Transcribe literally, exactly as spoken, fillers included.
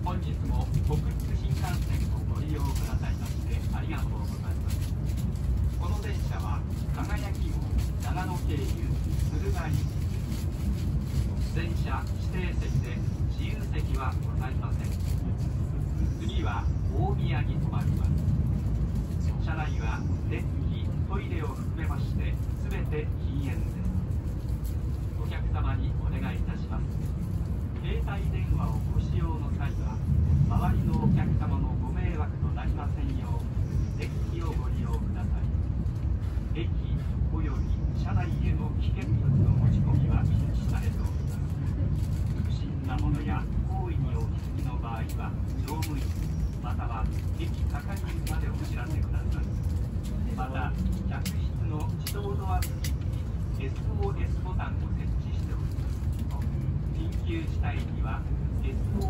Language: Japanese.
本日も北陸新幹線をご利用くださいましてありがとうございます。この電車は輝き号長野経由敦賀行き。電車指定席で自由席はございません。次は大宮に停まります。車内は電気、トイレを含めまして全て禁煙です。お客様にお願いいたします。携帯電話をご使用の際は周りのお客様のご迷惑となりませんようデッキをご利用ください。駅および車内への危険物の持ち込みは禁止されております。不審なものや行為にお気づきの場合は乗務員または駅係員までお知らせください。また客室の自動ドア付近に エスオーエス ボタンを設置しております。緊急事態には エスオ